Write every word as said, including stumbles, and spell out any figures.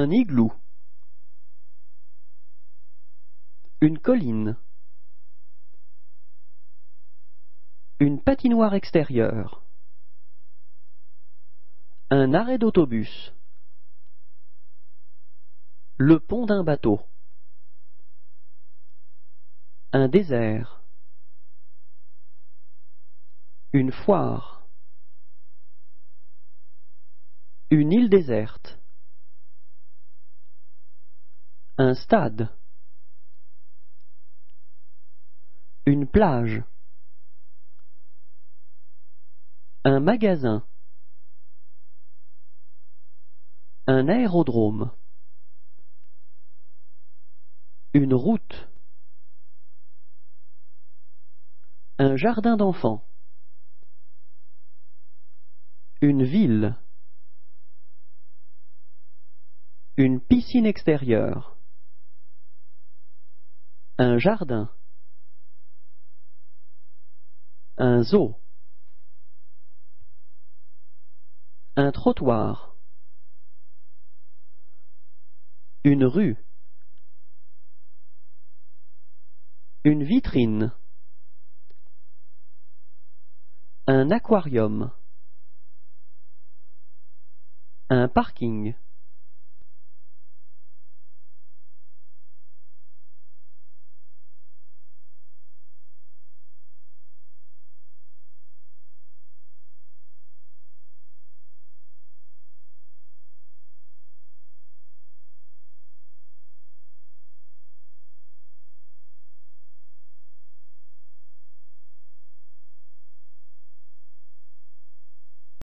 Un igloo. Une colline. Une patinoire extérieure. Un arrêt d'autobus. Le pont d'un bateau. Un désert. Une foire. Une île déserte. Un stade. Une plage. Un magasin. Un aérodrome. Une route. Un jardin d'enfants. Une ville. Une piscine extérieure. Un jardin. Un zoo. Un trottoir. Une rue. Une vitrine. Un aquarium. Un parking.